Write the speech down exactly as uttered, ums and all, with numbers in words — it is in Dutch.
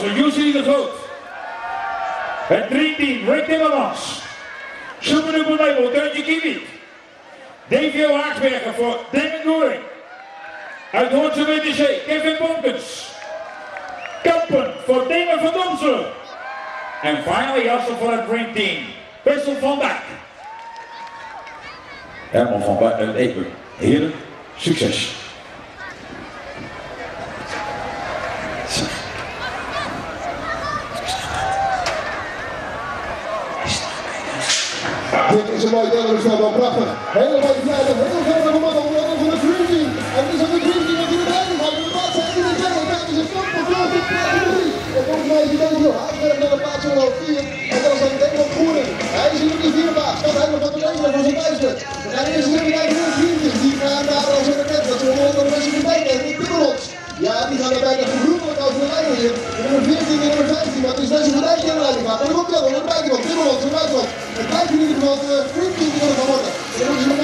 was een Jussi de Groot. Het dreamteam Rick Timmermans. Super label Deuntje Kiewit. Davio Haaksberger voor Damon Goering. Uit Hoornse W T C Kevin Bonkens. Kampen voor Damon van Domselen. En finally also voor het Dream Team, Wessel van Dijk. Herman van Dijk en Epen. Heren, succes. Dit is een mooi deel, dat is wel prachtig. Hele mooie vrijdag, heel veel van de mannen onder andere van het Dream Team. En het is ook het Dream Team dat hier erbij gaat. De plaats zijn in de derde, kijk eens een knop van vloog in categorie. En volgens mij is die deze heel Haaksberg naar de plaats nummer vier. En dat is dan Damon Goering. Hij is hier op die vierde plaats. Kan hij nog wat betekenen voor zijn vijfde? We gaan eerst even kijken naar de Dream Team. Die gaan daar als een raket. Dat zullen we onder de mensen voorbij kijken. Die Timmermans. Ja, die gaan er bijna gebroedelijk over de lijn hier. De nummer veertien en nummer vijftien, maar het is deze voorbij die aan de leiding gaat. En dan komt wel, dan blijkt iemand, Timmermans, dan blijkt iemand. Het blijkt in ieder geval de Dream Team die van worden.